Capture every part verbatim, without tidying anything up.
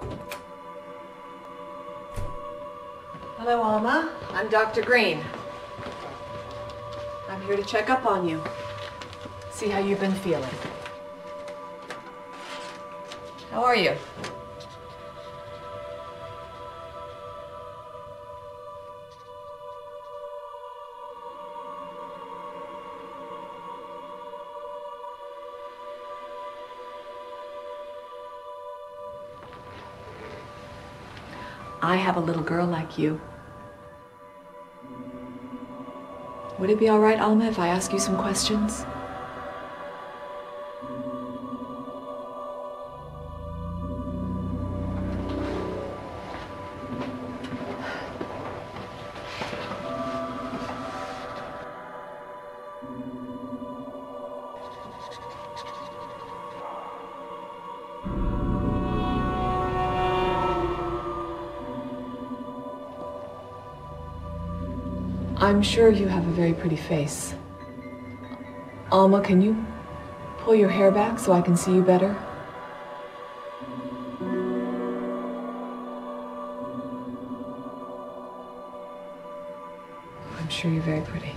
Hello, Alma. I'm Doctor Green. I'm here to check up on you. See how you've been feeling. How are you? I have a little girl like you. Would it be all right, Alma, if I ask you some questions? I'm sure you have a very pretty face. Alma, can you pull your hair back so I can see you better? I'm sure you're very pretty.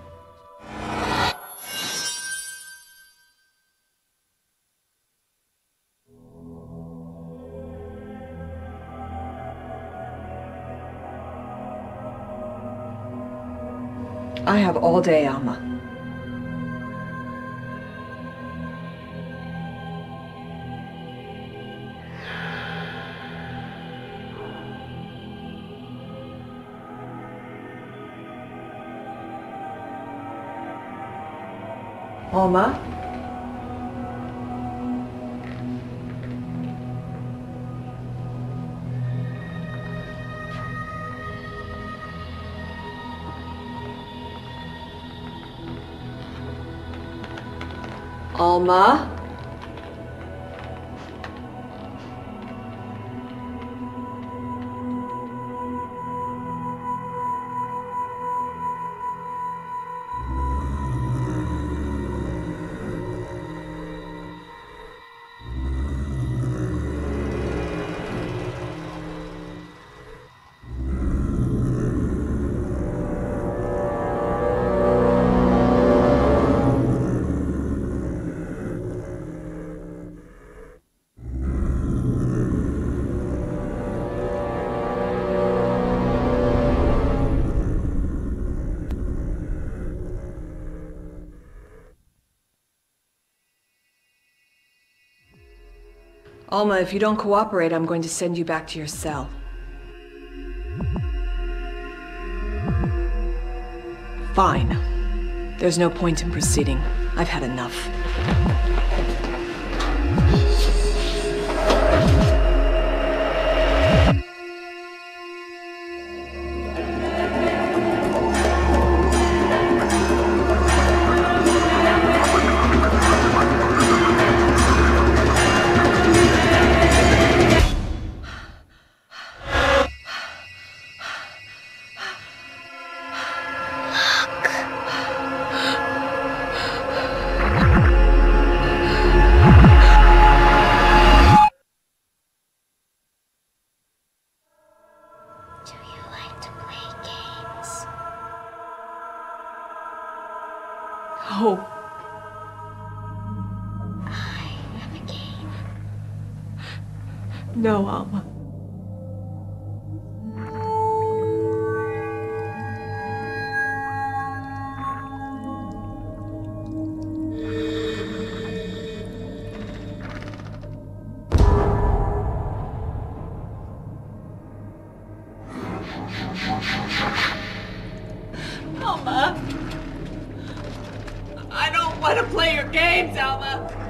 I have all day, Alma. Alma? Alma? Alma, if you don't cooperate, I'm going to send you back to your cell. Fine. There's no point in proceeding. I've had enough. Oh. I am a game. No, Alma. Alma. I don't want to play your games, Alma!